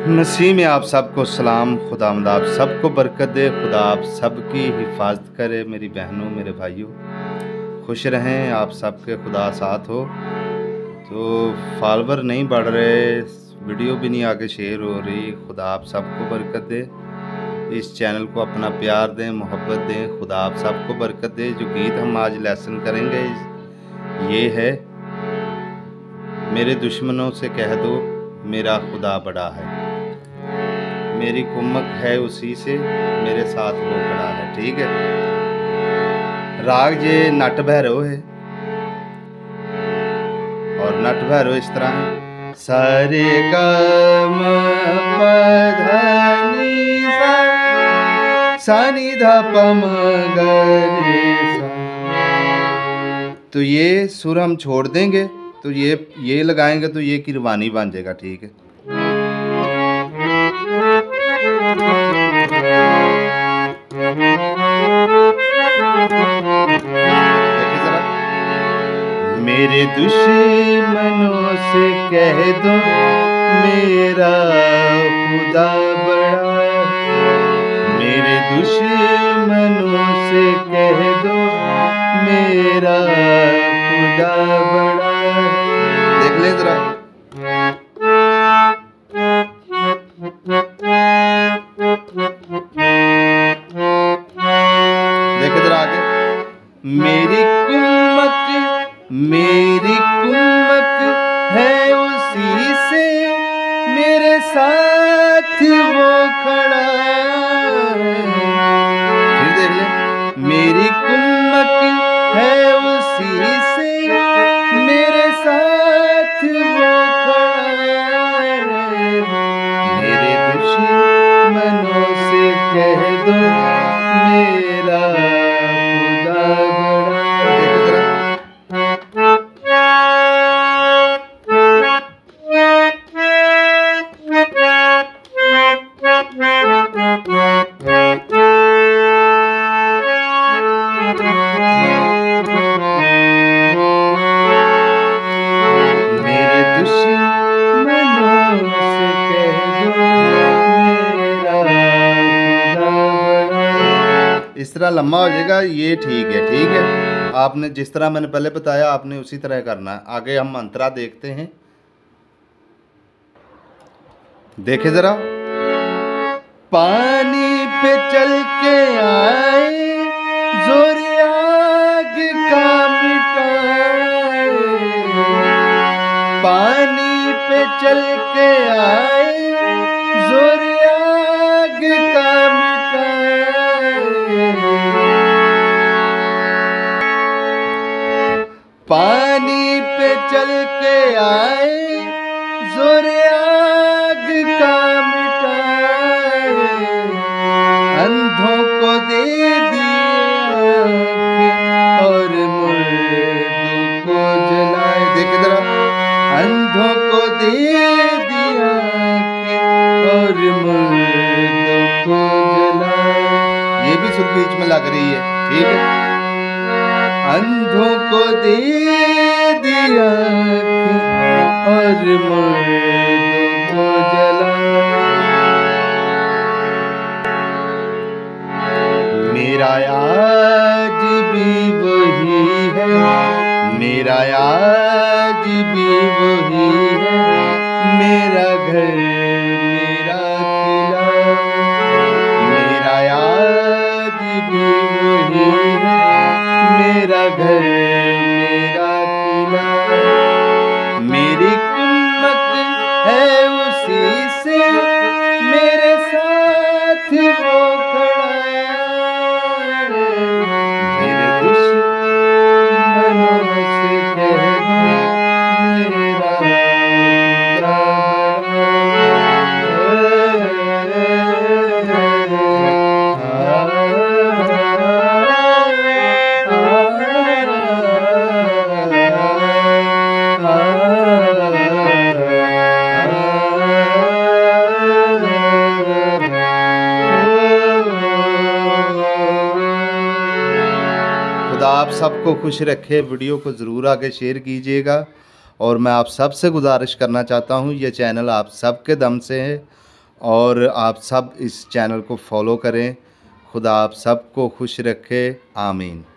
मसीह में आप सबको सलाम। खुदावंद आप सबको बरकत दे। खुदा आप सबकी हिफाजत करे। मेरी बहनों मेरे भाइयों खुश रहें। आप सबके खुदा साथ हो। तो फॉलोवर नहीं बढ़ रहे, वीडियो भी नहीं आगे शेयर हो रही। खुदा आप सबको बरकत दे। इस चैनल को अपना प्यार दें, मोहब्बत दें। खुदा आप सबको बरकत दे। जो गीत हम आज लेसन करेंगे ये है, मेरे दुश्मनों से कह दो मेरा खुदा बड़ा है, मेरी कुम्मक है उसी से, मेरे साथ वो खड़ा है। ठीक है। राग ये नट भैरव है और नट भैरव इस तरह है। सारे गम पधनी सा नी धा प म ग रे सा। तो ये सुर हम छोड़ देंगे, तो ये लगाएंगे तो ये किरवानी बन जाएगा। ठीक है। देखिए जरा, मेरे दुश्मनों से कह दो मेरा खुदा बड़ा है, मेरे दुश्मनों से कह दो मेरा खुदा बड़ा है। देख ले जरा, देखे जरा आगे। मेरी कुम्मक है उसी से, मेरे साथ वो खड़ा है। फिर देख ले, मेरी कुम्मक है उसी से, मेरे साथ वो खड़ा है, मेरे दुश्मनों से कह दो मेरा खुदा बड़ा। देख जरा, मेरे दुश्मनों से कह दो मेरा खुदा बड़ा। इस तरह लम्बा हो जाएगा, ये ठीक है। ठीक है। आपने जिस तरह मैंने पहले बताया आपने उसी तरह करना है। आगे हम मंत्रा देखते हैं। देखे जरा, पानी पे चल के आए जोर आग का मिटाए, पानी पे चल के आए जोर आग का मिटाए, पानी पे चल के आए जोर आग का मिटाए, अंधों को दे दिया और मुर्दों को जलाए। देखे जरा, अंधों को दे दिया और मुर्दों को जलाए। ये भी सुर बीच में लग रही है। ठीक है। अंधों को दे दिया और मुर्दों को जलाए, मेरा आज भी वही है, मेरा आज भी वही है, मेरा घर मेरा किला, मेरा आज भी वही है, मेरा घर मेरा किला, मेरी कुम्मक है उसी से, मेरे साथ वो खड़ा है, मेरे दुश्मनों से कह दो मेरा खुदा खुदा आप सबको खुश रखे। वीडियो को ज़रूर आगे शेयर कीजिएगा और मैं आप सबसे गुजारिश करना चाहता हूँ, ये चैनल आप सबके दम से है और आप सब इस चैनल को फॉलो करें। खुदा आप सबको खुश रखे। आमीन।